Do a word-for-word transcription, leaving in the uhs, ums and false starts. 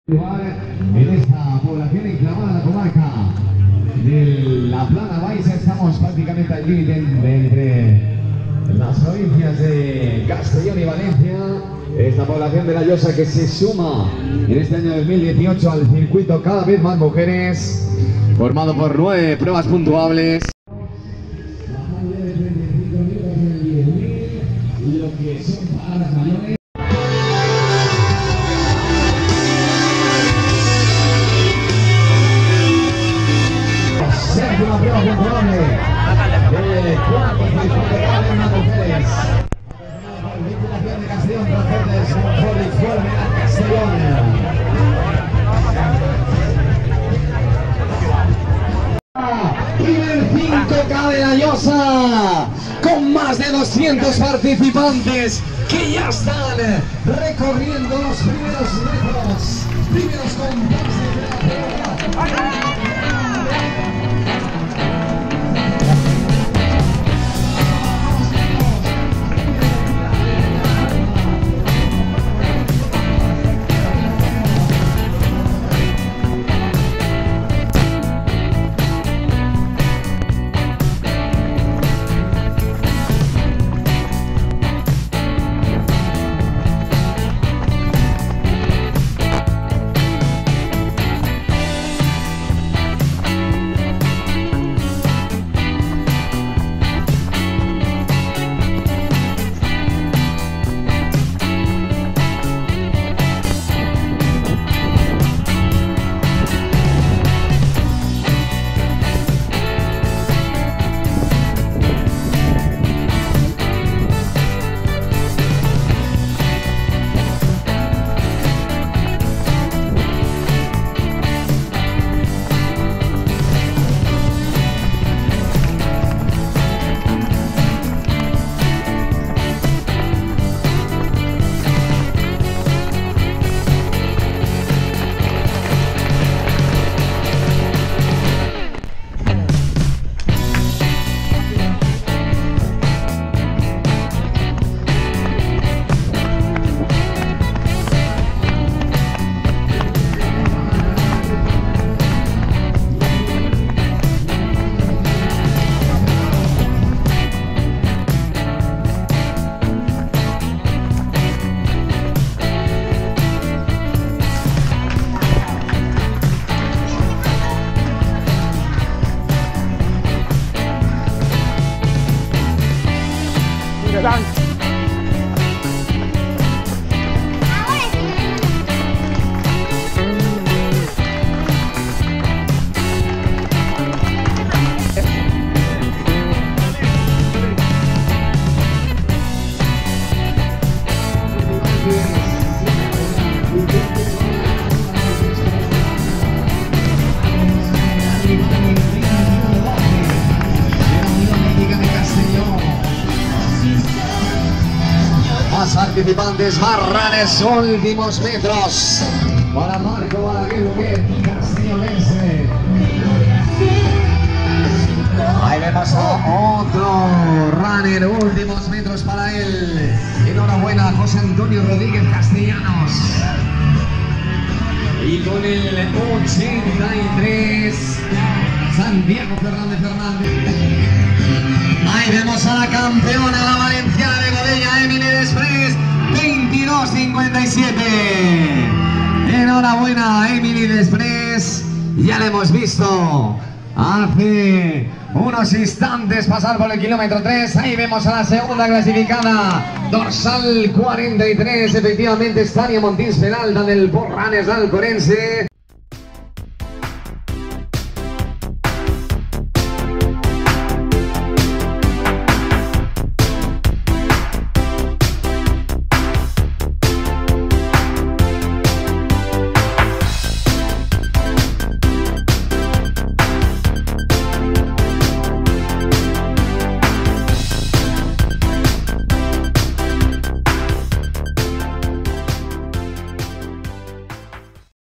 En esta población enclavada, la comarca de la Plana Baixa, estamos prácticamente al límite entre las provincias de Castellón y Valencia. Esta población de La Llosa que se suma en este año dos mil dieciocho al circuito Cada Vez Más Mujeres, formado por nueve pruebas puntuables. Lo que son paradas mayores. Séptima prueba puntuable del cuarto circuito Cada Vez Más Mujeres. Vinculación de Castellón, transportes por informe a Castellón. Primer cinco K de La Llosa, con más de doscientos participantes que ya están recorriendo los primeros metros, primeros compases de la prueba. Más participantes, Barranes, últimos metros para Marco Balaguer, castellonense. Ahí vemos a otro runner, últimos metros para él. Enhorabuena, José Antonio Rodríguez Castellanos. Y con el ochenta y tres, Santiago Fernández Fernández. Ahí vemos a la campeona, la valenciana de Godella, Emily Després, veintidós cincuenta y siete. Enhorabuena, Emily Després. Ya la hemos visto hace unos instantes pasar por el kilómetro tres. Ahí vemos a la segunda clasificada, dorsal cuarenta y tres, efectivamente, Tania Montins Peralta del Borranes Alcorense.